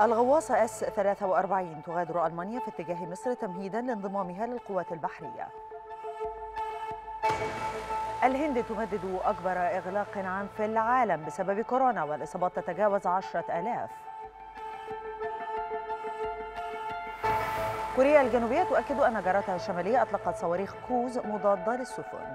الغواصة اس 43 تغادر ألمانيا في اتجاه مصر تمهيدا لانضمامها للقوات البحرية. الهند تمدد أكبر إغلاق عام في العالم بسبب كورونا والإصابات تتجاوز 10,000. كوريا الجنوبية تؤكد أن جارتها الشمالية أطلقت صواريخ كروز مضادة للسفن.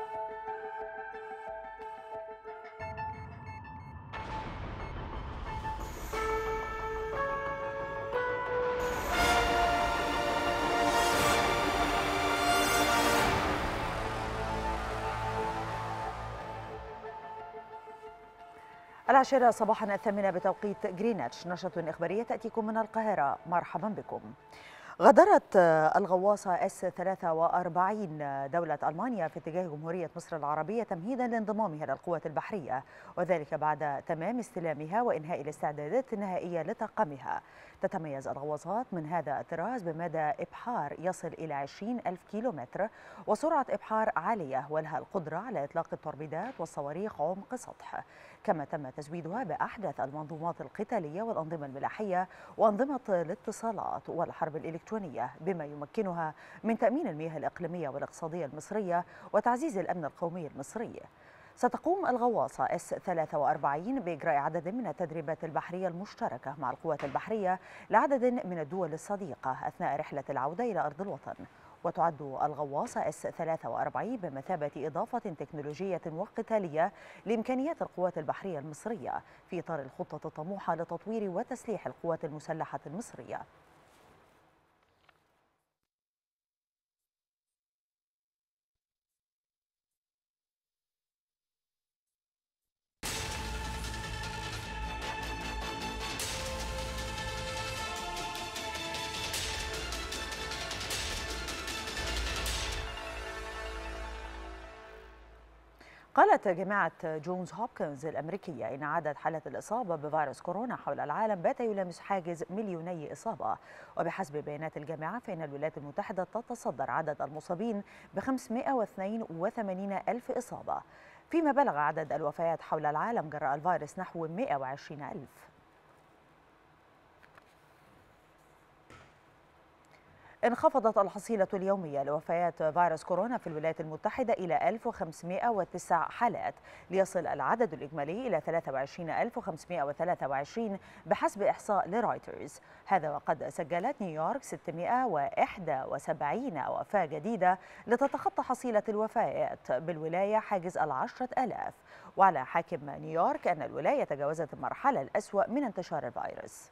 العاشرة صباحا، 8 بتوقيت جرينتش. نشرة إخبارية تأتيكم من القاهرة. مرحبا بكم. غادرت الغواصة اس 43 دولة ألمانيا في اتجاه جمهورية مصر العربية تمهيدا لانضمامها للقوات البحرية، وذلك بعد تمام استلامها وإنهاء الاستعدادات النهائية لطاقمها. تتميز الغواصات من هذا الطراز بمدى إبحار يصل إلى 20,000 كيلومتر وسرعة إبحار عالية، ولها القدرة على إطلاق التوربيدات والصواريخ عمق سطح. كما تم تزويدها بأحدث المنظومات القتالية والأنظمة الملاحية وأنظمة الاتصالات والحرب الإلكترونية، بما يمكنها من تأمين المياه الإقليمية والاقتصادية المصرية وتعزيز الأمن القومي المصري. ستقوم الغواصة اس 43 بإجراء عدد من التدريبات البحرية المشتركة مع القوات البحرية لعدد من الدول الصديقة أثناء رحلة العودة إلى أرض الوطن. وتعد الغواصة اس 43 بمثابة إضافة تكنولوجية وقتالية لإمكانيات القوات البحرية المصرية في إطار الخطة الطموحة لتطوير وتسليح القوات المسلحة المصرية. قالت جامعة جونز هوبكنز الأمريكية إن عدد حالات الإصابة بفيروس كورونا حول العالم بات يلامس حاجز 2,000,000 إصابة. وبحسب بيانات الجامعة فإن الولايات المتحدة تتصدر عدد المصابين ب 582 ألف إصابة، فيما بلغ عدد الوفيات حول العالم جراء الفيروس نحو 120 ألف. انخفضت الحصيلة اليومية لوفيات فيروس كورونا في الولايات المتحدة إلى 1509 حالات، ليصل العدد الإجمالي إلى 23,523 بحسب إحصاء لرويترز. هذا وقد سجلت نيويورك 671 وفاة جديدة لتتخطى حصيلة الوفيات بالولاية حاجز 10,000. وعلى حاكم نيويورك أن الولاية تجاوزت المرحلة الأسوأ من انتشار الفيروس.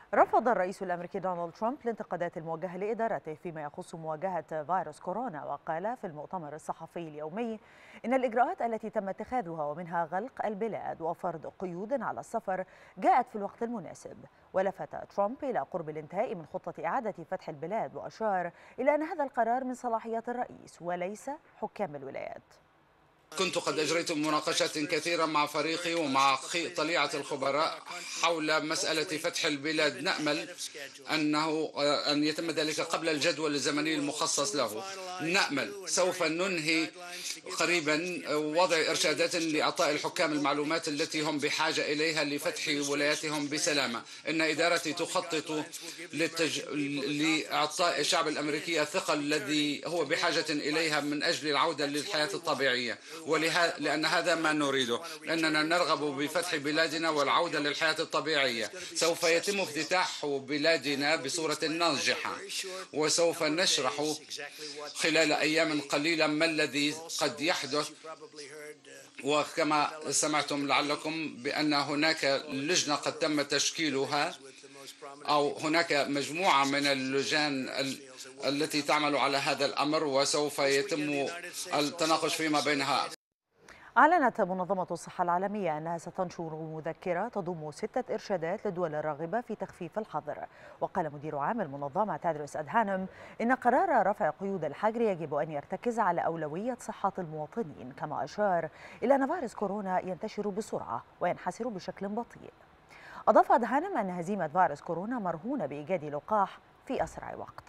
رفض الرئيس الأمريكي دونالد ترامب الانتقادات الموجهة لإدارته فيما يخص مواجهة فيروس كورونا، وقال في المؤتمر الصحفي اليومي إن الإجراءات التي تم اتخاذها ومنها غلق البلاد وفرض قيود على السفر جاءت في الوقت المناسب. ولفت ترامب إلى قرب الانتهاء من خطة إعادة فتح البلاد، وأشار إلى أن هذا القرار من صلاحيات الرئيس وليس حكام الولايات. كنت قد أجريت مناقشات كثيرة مع فريقي ومع طليعة الخبراء حول مسألة فتح البلاد. نأمل أن يتم ذلك قبل الجدول الزمني المخصص له. نأمل سوف ننهي قريبا وضع إرشادات لإعطاء الحكام المعلومات التي هم بحاجة إليها لفتح ولاياتهم بسلامة. إن إدارتي تخطط لإعطاء الشعب الأمريكي الثقة الذي هو بحاجة إليها من أجل العودة للحياة الطبيعية، لأن هذا ما نريده، أننا نرغب بفتح بلادنا والعودة للحياة الطبيعية. سوف يتم افتتاح بلادنا بصورة ناجحة، وسوف نشرح خلال أيام قليلة ما الذي قد يحدث. وكما سمعتم لعلكم بأن هناك لجنة قد تم تشكيلها، أو هناك مجموعة من اللجان التي تعمل على هذا الأمر، وسوف يتم التناقش فيما بينها. أعلنت منظمة الصحة العالمية أنها ستنشر مذكرة تضم 6 إرشادات للدول الراغبة في تخفيف الحظر. وقال مدير عام المنظمة تدرس أدهانم إن قرار رفع قيود الحجر يجب أن يرتكز على أولوية صحة المواطنين، كما أشار إلى أن فيروس كورونا ينتشر بسرعة وينحسر بشكل بطيء. أضاف أدهانم أن هزيمة فيروس كورونا مرهونة بإيجاد لقاح في أسرع وقت.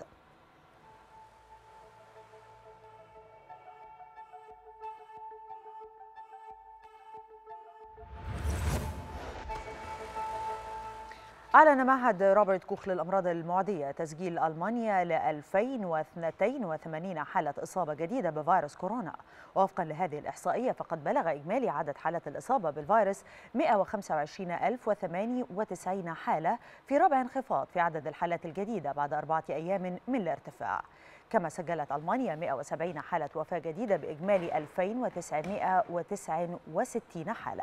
أعلن معهد روبرت كوخ للأمراض المعدية تسجيل ألمانيا ل 2082 حالة إصابة جديدة بفيروس كورونا. ووفقا لهذه الإحصائية فقد بلغ إجمالي عدد حالات الإصابة بالفيروس 125098 حالة، في رابع انخفاض في عدد الحالات الجديدة بعد 4 أيام من الارتفاع. كما سجلت ألمانيا 170 حالة وفاة جديدة بإجمالي 2969 حالة.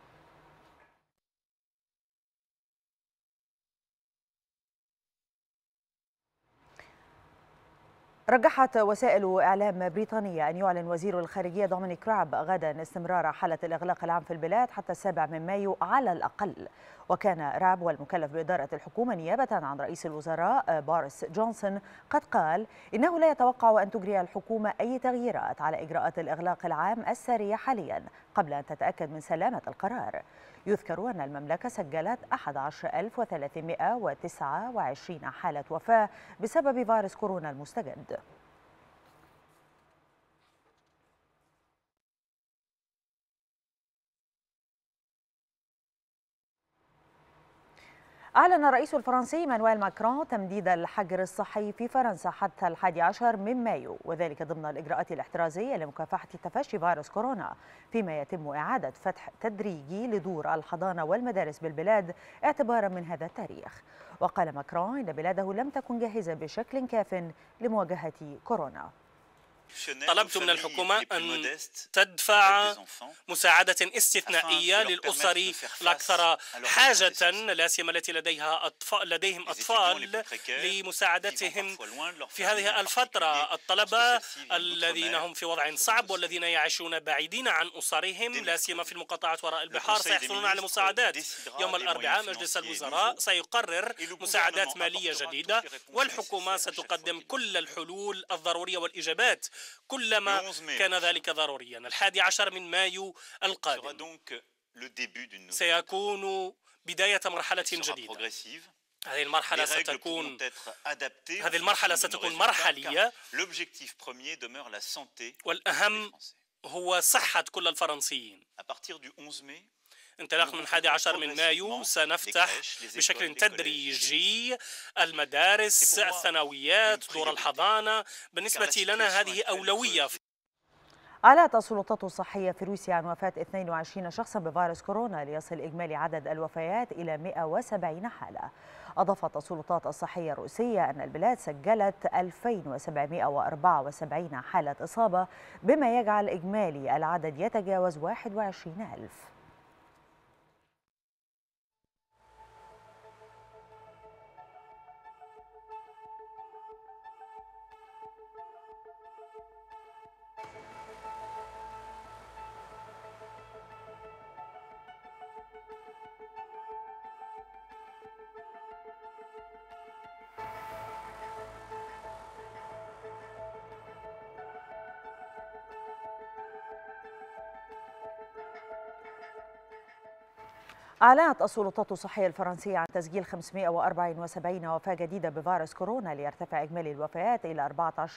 رجحت وسائل إعلام بريطانية أن يعلن وزير الخارجية دومينيك راب غدا استمرار حالة الإغلاق العام في البلاد حتى 7 مايو على الأقل. وكان راب والمكلف بإدارة الحكومة نيابة عن رئيس الوزراء بوريس جونسون قد قال إنه لا يتوقع أن تجري الحكومة أي تغييرات على إجراءات الإغلاق العام السارية حاليا قبل أن تتأكد من سلامة القرار. يذكر أن المملكة سجلت 11329 حالة وفاة بسبب فيروس كورونا المستجد. أعلن الرئيس الفرنسي مانويل ماكرون تمديد الحجر الصحي في فرنسا حتى 11 من مايو، وذلك ضمن الإجراءات الاحترازية لمكافحة تفشي فيروس كورونا، فيما يتم إعادة فتح تدريجي لدور الحضانة والمدارس بالبلاد اعتبارا من هذا التاريخ. وقال ماكرون إن بلاده لم تكن جاهزة بشكل كاف لمواجهة كورونا. طلبت من الحكومة أن تدفع مساعدة استثنائية للأسر الأكثر حاجة، لا سيما التي لديهم أطفال، لمساعدتهم في هذه الفترة. الطلبة الذين هم في وضع صعب والذين يعيشون بعيدين عن أسرهم، لا سيما في المقاطعات وراء البحار، سيحصلون على مساعدات. يوم الأربعاء مجلس الوزراء سيقرر مساعدات مالية جديدة، والحكومة ستقدم كل الحلول الضرورية والإجابات كلما كان ذلك ضروريا. 11 من مايو القادم سيكون بداية مرحلة جديدة. هذه المرحلة ستكون مرحلية، والأهم هو صحة كل الفرنسيين. انطلاقا من 11 من مايو سنفتح بشكل تدريجي المدارس، الثانويات، دور الحضانة. بالنسبة لنا هذه أولوية. أعلنت السلطات الصحية في روسيا عن وفاة 22 شخصا بفيروس كورونا، ليصل إجمالي عدد الوفيات إلى 170 حالة. أضافت السلطات الصحية الروسية أن البلاد سجلت 2774 حالة إصابة، بما يجعل إجمالي العدد يتجاوز 21,000. أعلنت السلطات الصحية الفرنسية عن تسجيل 574 وفاة جديدة بفيروس كورونا، ليرتفع إجمالي الوفيات إلى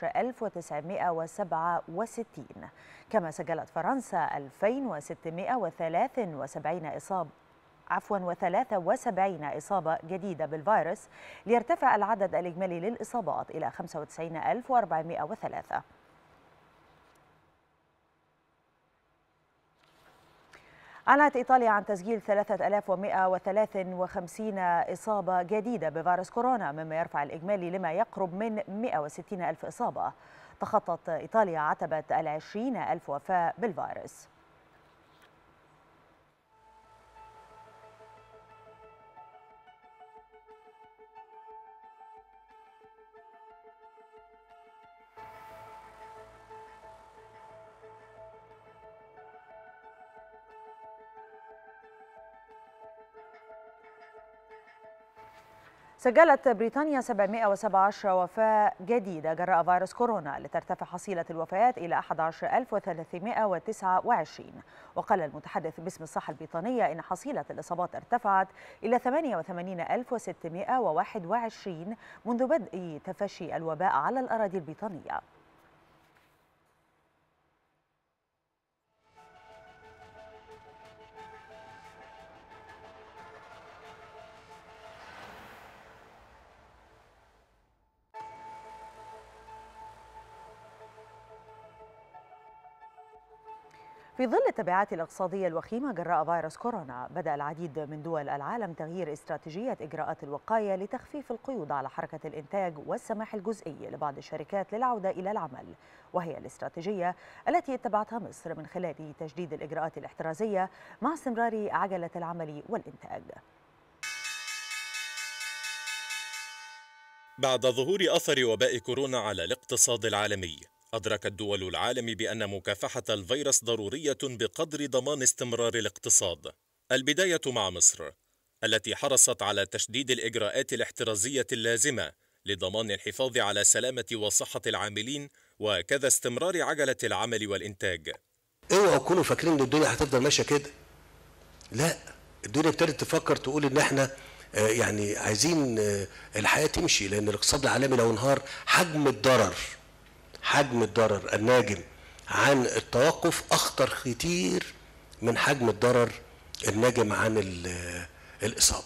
14967. كما سجلت فرنسا 2373 إصابة جديدة بالفيروس، ليرتفع العدد الإجمالي للإصابات إلى 95403. أعلنت إيطاليا عن تسجيل 3153 إصابة جديدة بفيروس كورونا، مما يرفع الإجمالي لما يقرب من 160 ألف إصابة. تخطت إيطاليا عتبة 20 ألف وفاة بالفيروس. سجلت بريطانيا 717 وفاة جديدة جراء فيروس كورونا، لترتفع حصيلة الوفيات إلى 11329. وقال المتحدث باسم الصحة البريطانية إن حصيلة الإصابات ارتفعت إلى 88621 منذ بدء تفشي الوباء على الأراضي البريطانية. في ظل التبعات الاقتصادية الوخيمة جراء فيروس كورونا، بدأ العديد من دول العالم تغيير استراتيجية إجراءات الوقاية لتخفيف القيود على حركة الإنتاج والسماح الجزئي لبعض الشركات للعودة إلى العمل، وهي الاستراتيجية التي اتبعتها مصر من خلال تجديد الإجراءات الاحترازية مع استمرار عجلة العمل والإنتاج. بعد ظهور أثر وباء كورونا على الاقتصاد العالمي، أدركت دول العالم بأن مكافحة الفيروس ضرورية بقدر ضمان استمرار الاقتصاد. البداية مع مصر، التي حرصت على تشديد الإجراءات الاحترازية اللازمة لضمان الحفاظ على سلامة وصحة العاملين وكذا استمرار عجلة العمل والإنتاج. اوعوا تكونوا فاكرين ان الدنيا هتفضل ماشية كده. لا، الدنيا ابتدت تفكر تقول ان احنا يعني عايزين الحياة تمشي، لان الاقتصاد العالمي لو انهار حجم الضرر الناجم عن التوقف اخطر كتير من حجم الضرر الناجم عن الاصابه.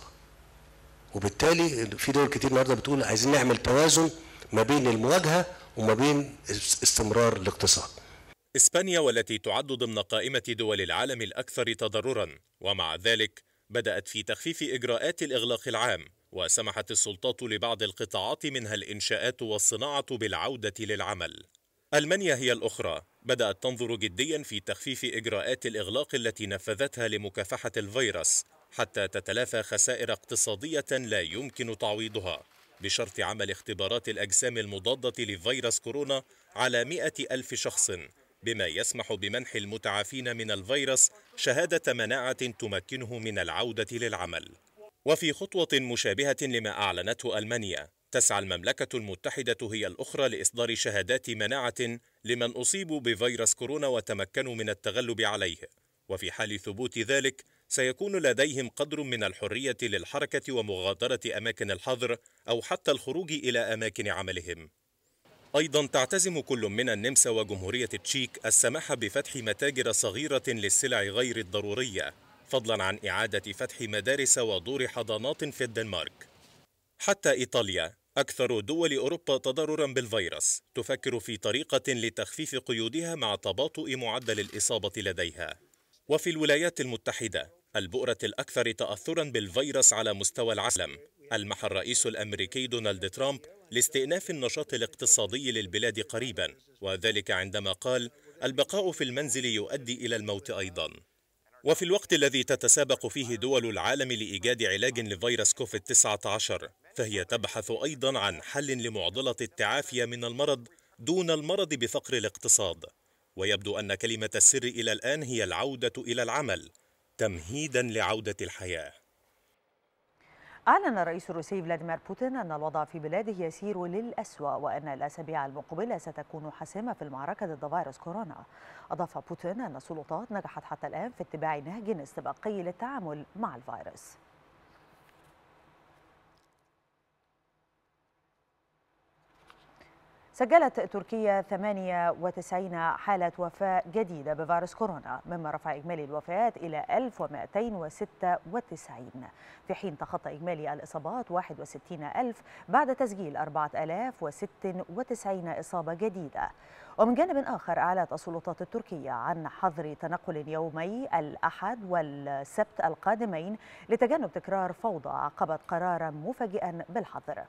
وبالتالي في دول كتير النهارده بتقول عايزين نعمل توازن ما بين المواجهه وما بين استمرار الاقتصاد. إسبانيا، والتي تعد ضمن قائمة دول العالم الأكثر تضررا، ومع ذلك بدأت في تخفيف إجراءات الإغلاق العام، وسمحت السلطات لبعض القطاعات منها الإنشاءات والصناعة بالعودة للعمل. ألمانيا هي الأخرى، بدأت تنظر جديا في تخفيف إجراءات الإغلاق التي نفذتها لمكافحة الفيروس حتى تتلافى خسائر اقتصادية لا يمكن تعويضها، بشرط عمل اختبارات الأجسام المضادة لفيروس كورونا على 100,000 شخص، بما يسمح بمنح المتعافين من الفيروس شهادة مناعة تمكنه من العودة للعمل. وفي خطوة مشابهة لما أعلنته ألمانيا، تسعى المملكة المتحدة هي الأخرى لإصدار شهادات مناعة لمن أصيبوا بفيروس كورونا وتمكنوا من التغلب عليه، وفي حال ثبوت ذلك سيكون لديهم قدر من الحرية للحركة ومغادرة أماكن الحظر أو حتى الخروج إلى أماكن عملهم. أيضا تعتزم كل من النمسا وجمهورية تشيك السماح بفتح متاجر صغيرة للسلع غير الضرورية، فضلا عن إعادة فتح مدارس ودور حضانات في الدنمارك. حتى إيطاليا، أكثر دول أوروبا تضررا بالفيروس، تفكر في طريقة لتخفيف قيودها مع تباطؤ معدل الإصابة لديها. وفي الولايات المتحدة، البؤرة الأكثر تأثرا بالفيروس على مستوى العالم، ألمح الرئيس الأمريكي دونالد ترامب لاستئناف النشاط الاقتصادي للبلاد قريبا، وذلك عندما قال: البقاء في المنزل يؤدي إلى الموت أيضا. وفي الوقت الذي تتسابق فيه دول العالم لإيجاد علاج لفيروس كوفيد-19، فهي تبحث أيضا عن حل لمعضلة التعافي من المرض دون المرض بفقر الاقتصاد. ويبدو أن كلمة السر إلى الآن هي العودة إلى العمل، تمهيدا لعودة الحياة. أعلن الرئيس الروسي فلاديمير بوتين أن الوضع في بلاده يسير للأسوأ وأن الأسابيع المقبلة ستكون حاسمة في المعركة ضد فيروس كورونا. أضاف بوتين أن السلطات نجحت حتى الآن في اتباع نهج استباقي للتعامل مع الفيروس. سجلت تركيا 98 حالة وفاة جديدة بفيروس كورونا، مما رفع إجمالي الوفيات إلى 1296، في حين تخطى إجمالي الإصابات 61,000 بعد تسجيل 4096 إصابة جديدة. ومن جانب آخر أعلنت السلطات التركية عن حظر تنقل يومي الأحد والسبت القادمين لتجنب تكرار فوضى عقبت قرارا مفاجئا بالحظر.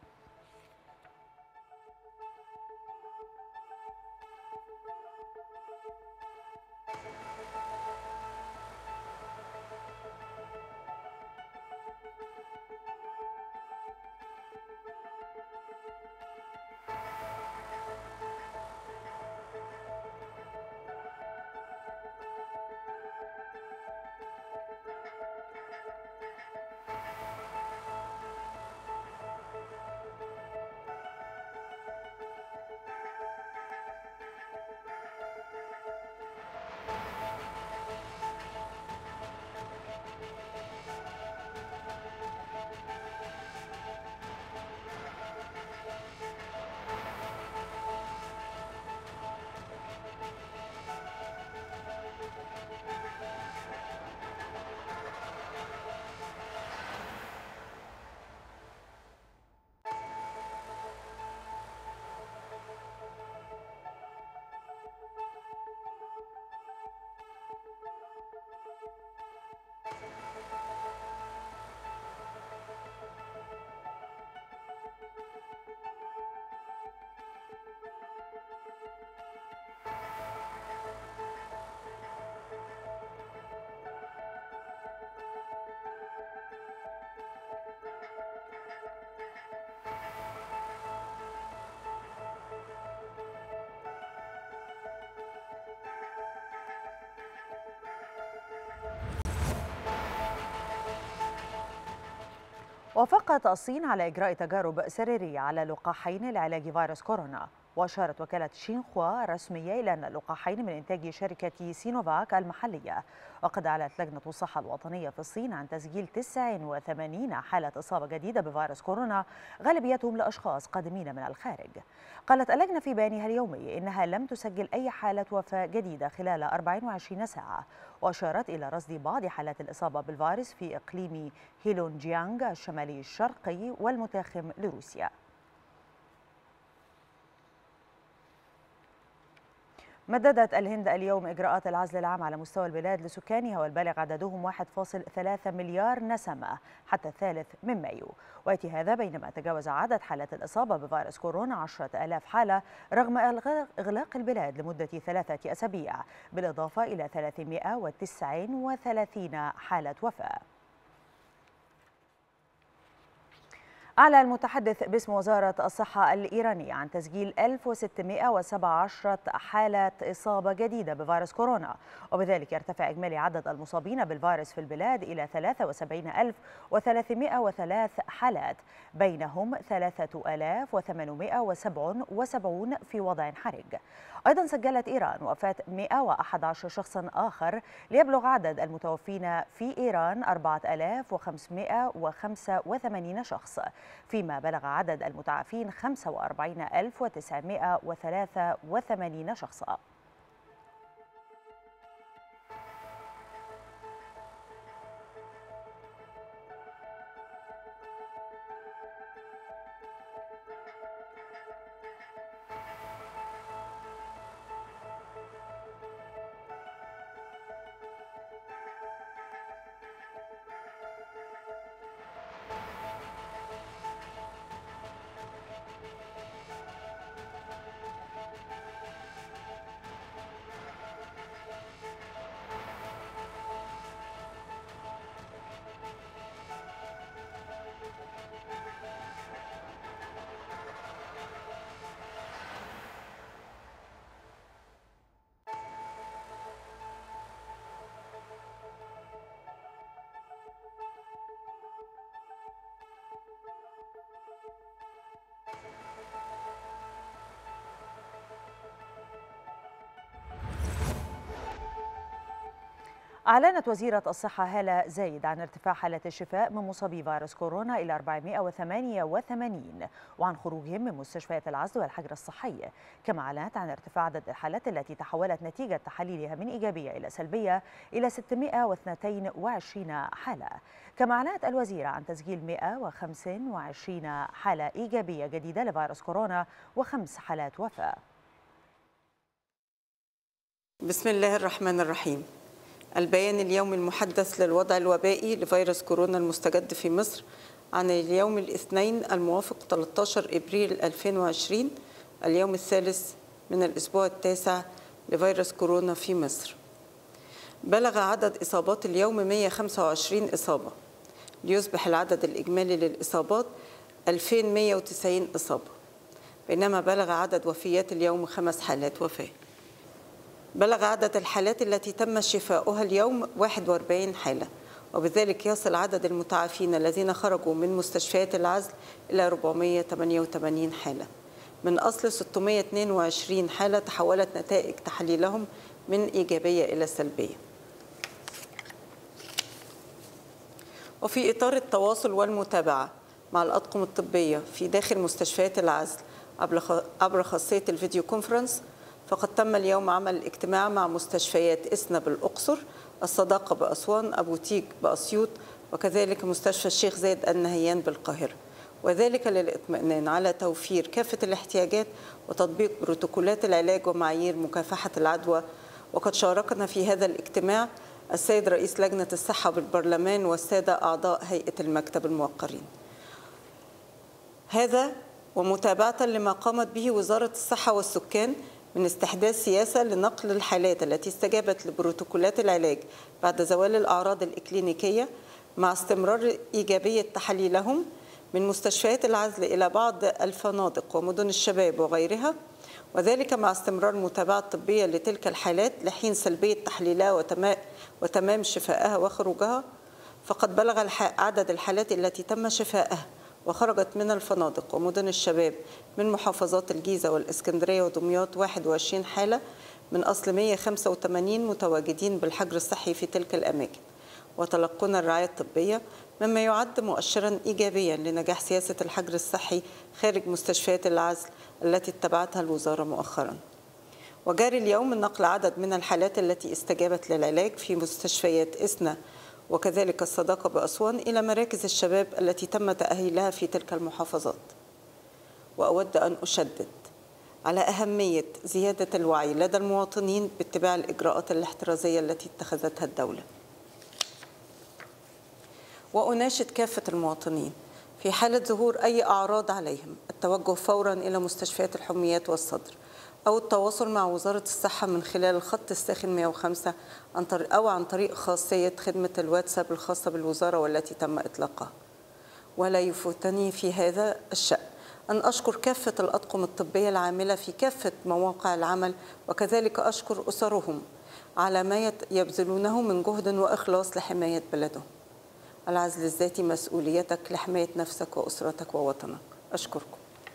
وافقت الصين على إجراء تجارب سريرية على لقاحين لعلاج فيروس كورونا. وأشارت وكالة شينخوا الرسمية إلى أن اللقاحين من إنتاج شركة سينوفاك المحلية. وقد أعلنت لجنة الصحة الوطنية في الصين عن تسجيل 89 حالة إصابة جديدة بفيروس كورونا، غالبيتهم لأشخاص قادمين من الخارج. قالت اللجنة في بيانها اليومي إنها لم تسجل أي حالة وفاة جديدة خلال 24 ساعة. وأشارت إلى رصد بعض حالات الإصابة بالفيروس في إقليم هيلونجيانغ الشمالي الشرقي والمتاخم لروسيا. مددت الهند اليوم إجراءات العزل العام على مستوى البلاد لسكانها والبالغ عددهم 1.3 مليار نسمة حتى الثالث من مايو. ويأتي هذا بينما تجاوز عدد حالات الإصابة بفيروس كورونا 10,000 حالة رغم إغلاق البلاد لمدة 3 أسابيع، بالإضافة إلى 339 حالة وفاة. أعلن المتحدث باسم وزارة الصحة الإيرانية عن تسجيل 1617 حالة إصابة جديدة بفيروس كورونا، وبذلك يرتفع إجمالي عدد المصابين بالفيروس في البلاد إلى 73,303 حالات، بينهم 3,877 في وضع حرج. أيضا سجلت إيران وفاة 111 شخصا آخر، ليبلغ عدد المتوفين في إيران 4585 شخص، فيما بلغ عدد المتعافين 45,983 شخصا. أعلنت وزيرة الصحة هالة زايد عن ارتفاع حالات الشفاء من مصابي فيروس كورونا إلى 488 وعن خروجهم من مستشفيات العزل والحجر الصحي، كما أعلنت عن ارتفاع عدد الحالات التي تحولت نتيجة تحاليلها من إيجابية إلى سلبية إلى 622 حالة. كما أعلنت الوزيرة عن تسجيل 125 حالة إيجابية جديدة لفيروس كورونا و5 حالات وفاة. بسم الله الرحمن الرحيم. البيان اليومي المحدث للوضع الوبائي لفيروس كورونا المستجد في مصر عن اليوم الاثنين الموافق 13 إبريل 2020، اليوم الثالث من الأسبوع التاسع لفيروس كورونا في مصر. بلغ عدد إصابات اليوم 125 إصابة، ليصبح العدد الإجمالي للإصابات 2190 إصابة، بينما بلغ عدد وفيات اليوم 5 حالات وفاة. بلغ عدد الحالات التي تم شفاؤها اليوم 41 حالة، وبذلك يصل عدد المتعافين الذين خرجوا من مستشفيات العزل إلى 488 حالة، من أصل 622 حالة تحولت نتائج تحليلهم من إيجابية إلى سلبية. وفي إطار التواصل والمتابعة مع الأطقم الطبية في داخل مستشفيات العزل عبر خاصية الفيديو كونفرنس، فقد تم اليوم عمل اجتماع مع مستشفيات إسنا بالأقصر، الصداقة بأسوان، أبو تيج بأسيوط، وكذلك مستشفى الشيخ زايد النهيان بالقاهرة، وذلك للإطمئنان على توفير كافة الاحتياجات وتطبيق بروتوكولات العلاج ومعايير مكافحة العدوى. وقد شاركنا في هذا الاجتماع السيد رئيس لجنة الصحة بالبرلمان والسادة أعضاء هيئة المكتب الموقرين. هذا ومتابعة لما قامت به وزارة الصحة والسكان من استحداث سياسة لنقل الحالات التي استجابت لبروتوكولات العلاج بعد زوال الأعراض الإكلينيكية مع استمرار إيجابية تحاليلهم من مستشفيات العزل إلى بعض الفنادق ومدن الشباب وغيرها، وذلك مع استمرار المتابعة الطبية لتلك الحالات لحين سلبية تحليلها وتمام شفائها وخروجها. فقد بلغ عدد الحالات التي تم شفائها وخرجت من الفنادق ومدن الشباب من محافظات الجيزة والإسكندرية ودمياط 21 حالة، من أصل 185 متواجدين بالحجر الصحي في تلك الأماكن وتلقون الرعاية الطبية، مما يعد مؤشرا إيجابيا لنجاح سياسة الحجر الصحي خارج مستشفيات العزل التي اتبعتها الوزارة مؤخرا. وجاري اليوم من نقل عدد من الحالات التي استجابت للعلاج في مستشفيات إسنا وكذلك الصداقة بأسوان إلى مراكز الشباب التي تم تأهيلها في تلك المحافظات. وأود أن أشدد على أهمية زيادة الوعي لدى المواطنين باتباع الإجراءات الاحترازية التي اتخذتها الدولة. وأناشد كافة المواطنين في حالة ظهور أي أعراض عليهم التوجه فورا إلى مستشفيات الحميات والصدر أو التواصل مع وزارة الصحة من خلال الخط الساخن 105 أو عن طريق خاصية خدمة الواتساب الخاصة بالوزارة والتي تم إطلاقها. ولا يفوتني في هذا الشأن أن أشكر كافة الأطقم الطبية العاملة في كافة مواقع العمل، وكذلك أشكر أسرهم على ما يبذلونه من جهد وإخلاص لحماية بلدهم. العزل الذاتي مسؤوليتك لحماية نفسك وأسرتك ووطنك. أشكركم.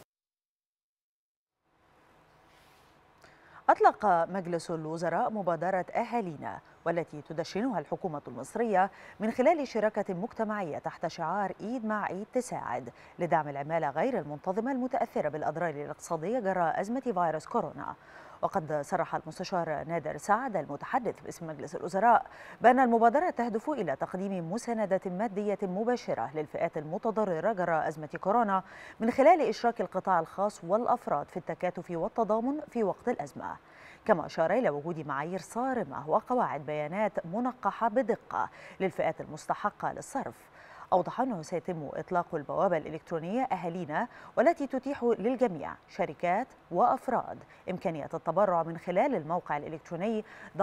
أطلق مجلس الوزراء مبادرة أهالينا والتي تدشنها الحكومة المصرية من خلال شراكة مجتمعية تحت شعار إيد مع عيد تساعد لدعم العمالة غير المنتظمة المتأثرة بالأضرار الاقتصادية جراء أزمة فيروس كورونا. وقد صرح المستشار نادر سعد المتحدث باسم مجلس الوزراء بأن المبادرة تهدف إلى تقديم مساندة مادية مباشرة للفئات المتضررة جراء أزمة كورونا من خلال إشراك القطاع الخاص والأفراد في التكاتف والتضامن في وقت الأزمة. كما أشار إلى وجود معايير صارمة وقواعد بيانات منقحة بدقة للفئات المستحقة للصرف. أوضح أنه سيتم إطلاق البوابة الإلكترونية أهالينا والتي تتيح للجميع شركات وأفراد إمكانية التبرع من خلال الموقع الإلكتروني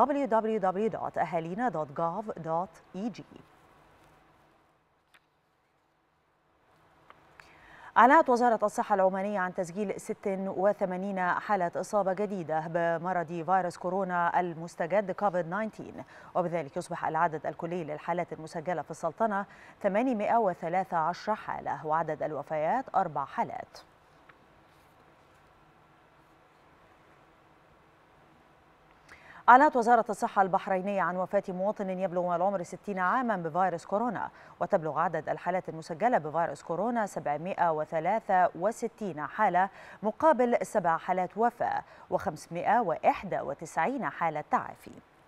www.ahalina.gov.eg. أعلنت وزارة الصحة العمانية عن تسجيل 86 حالة إصابة جديدة بمرض فيروس كورونا المستجد كوفيد-19، وبذلك يصبح العدد الكلي للحالات المسجلة في السلطنة 813 حالة، وعدد الوفيات 4 حالات. أعلنت وزارة الصحة البحرينية عن وفاة مواطن يبلغ من العمر 60 عاما بفيروس كورونا، وتبلغ عدد الحالات المسجلة بفيروس كورونا 763 حالة مقابل 7 حالات وفاة و591 حالة تعافي.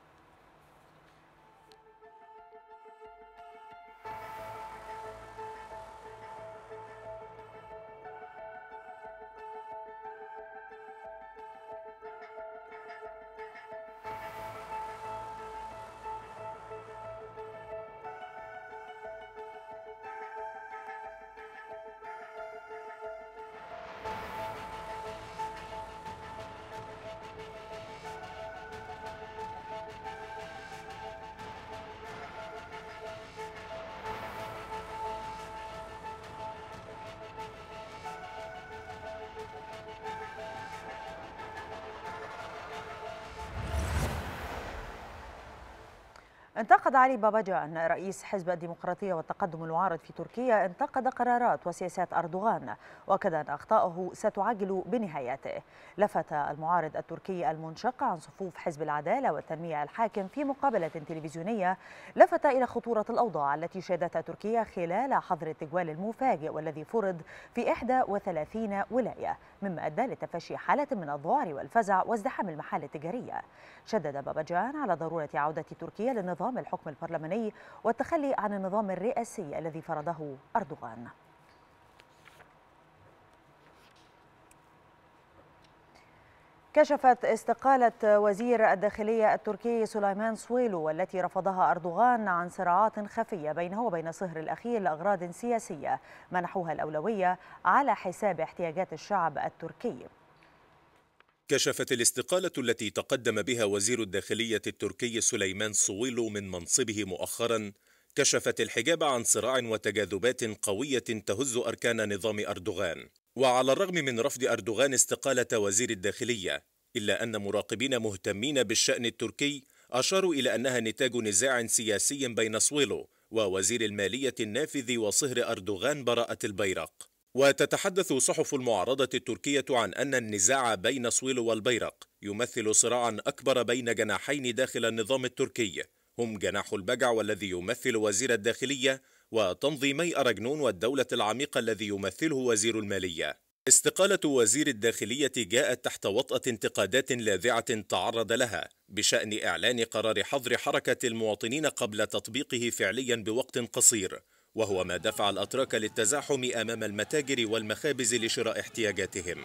انتقد علي باباجان رئيس حزب الديمقراطية والتقدم المعارض في تركيا انتقد قرارات وسياسات أردوغان، وأكد أن أخطاءه ستعجل بنهايته. لفت المعارض التركي المنشق عن صفوف حزب العدالة والتنمية الحاكم في مقابلة تلفزيونية لفت إلى خطورة الأوضاع التي شهدتها تركيا خلال حظر التجوال المفاجئ والذي فرض في 31 ولاية، مما أدى لتفشي حالة من الذعر والفزع وازدحام المحال التجارية. شدد باباجان على ضرورة عودة تركيا لنظام الحكم البرلماني والتخلي عن النظام الرئاسي الذي فرضه أردوغان. كشفت استقالة وزير الداخلية التركي سليمان سويلو والتي رفضها أردوغان عن صراعات خفية بينه وبين صهر الأخير لأغراض سياسية منحوها الأولوية على حساب احتياجات الشعب التركي. كشفت الاستقالة التي تقدم بها وزير الداخلية التركي سليمان سويلو من منصبه مؤخرا كشفت الحجاب عن صراع وتجاذبات قوية تهز أركان نظام أردوغان. وعلى الرغم من رفض أردوغان استقالة وزير الداخلية، إلا أن مراقبين مهتمين بالشأن التركي أشاروا إلى أنها نتاج نزاع سياسي بين سويلو ووزير المالية النافذ وصهر أردوغان براءة البيرق. وتتحدث صحف المعارضة التركية عن أن النزاع بين سويلو والبيرق يمثل صراعا أكبر بين جناحين داخل النظام التركي، هم جناح البجع والذي يمثل وزير الداخلية، وتنظيمي أراجنون والدولة العميقة الذي يمثله وزير المالية. استقالة وزير الداخلية جاءت تحت وطأة انتقادات لاذعة تعرض لها بشأن إعلان قرار حظر حركة المواطنين قبل تطبيقه فعليا بوقت قصير، وهو ما دفع الأتراك للتزاحم أمام المتاجر والمخابز لشراء احتياجاتهم.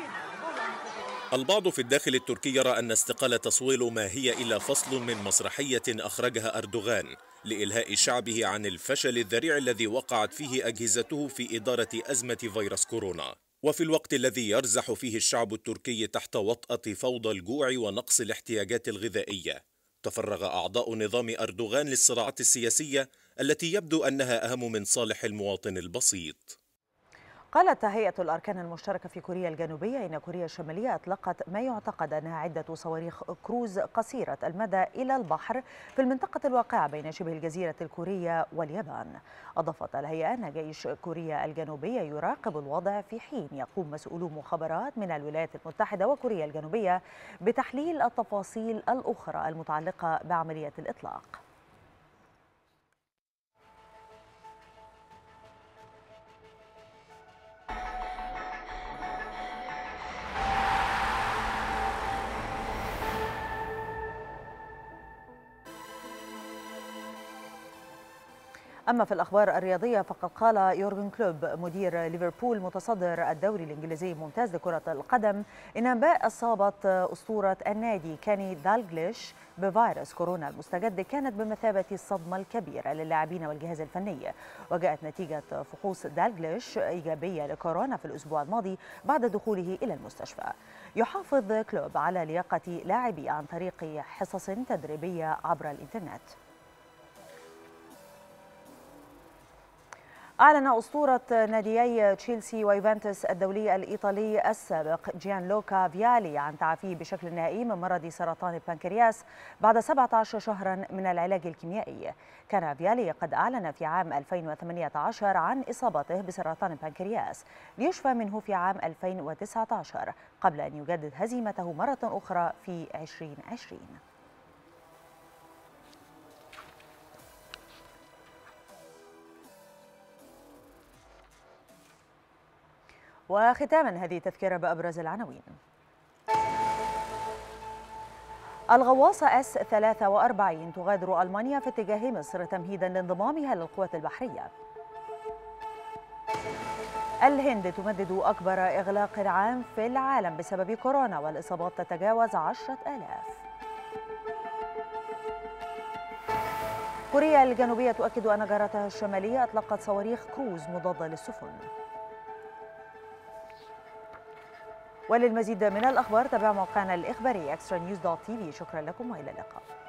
البعض في الداخل التركي يرى أن استقالة سويلو ما هي إلا فصل من مسرحية أخرجها أردوغان لإلهاء شعبه عن الفشل الذريع الذي وقعت فيه أجهزته في إدارة أزمة فيروس كورونا. وفي الوقت الذي يرزح فيه الشعب التركي تحت وطأة فوضى الجوع ونقص الاحتياجات الغذائية، تفرغ أعضاء نظام أردوغان للصراعات السياسية التي يبدو أنها أهم من صالح المواطن البسيط. قالت هيئة الأركان المشتركة في كوريا الجنوبية إن كوريا الشمالية أطلقت ما يعتقد أنها عدة صواريخ كروز قصيرة المدى إلى البحر في المنطقة الواقعة بين شبه الجزيرة الكورية واليابان. أضافت الهيئة أن جيش كوريا الجنوبية يراقب الوضع في حين يقوم مسؤولو مخابرات من الولايات المتحدة وكوريا الجنوبية بتحليل التفاصيل الأخرى المتعلقة بعملية الإطلاق. أما في الأخبار الرياضية فقد قال يورغن كلوب مدير ليفربول متصدر الدوري الإنجليزي الممتاز لكرة القدم إن أنباء إصابة أسطورة النادي كاني دالغليش بفيروس كورونا المستجد كانت بمثابة الصدمة الكبيرة للاعبين والجهاز الفني، وجاءت نتيجة فحوص دالغليش إيجابية لكورونا في الأسبوع الماضي بعد دخوله إلى المستشفى. يحافظ كلوب على لياقة لاعبيه عن طريق حصص تدريبية عبر الإنترنت. أعلن أسطورة ناديي تشيلسي ويوفنتوس الدولي الإيطالي السابق جيانلوكا فيالي عن تعافيه بشكل نهائي من مرض سرطان البنكرياس بعد 17 شهرا من العلاج الكيميائي. كان فيالي قد أعلن في عام 2018 عن إصابته بسرطان البنكرياس ليشفى منه في عام 2019 قبل أن يجدد هزيمته مرة أخرى في 2020. وختاما هذه تذكرة بأبرز العناوين. الغواصة S-43 تغادر ألمانيا في اتجاه مصر تمهيدا لانضمامها للقوات البحرية. الهند تمدد أكبر إغلاق عام في العالم بسبب كورونا والإصابات تتجاوز 10,000. كوريا الجنوبية تؤكد أن جارتها الشمالية أطلقت صواريخ كروز مضادة للسفن. وللمزيد من الأخبار تابعوا موقعنا الإخباري extranews.tv. شكرا لكم وإلى اللقاء.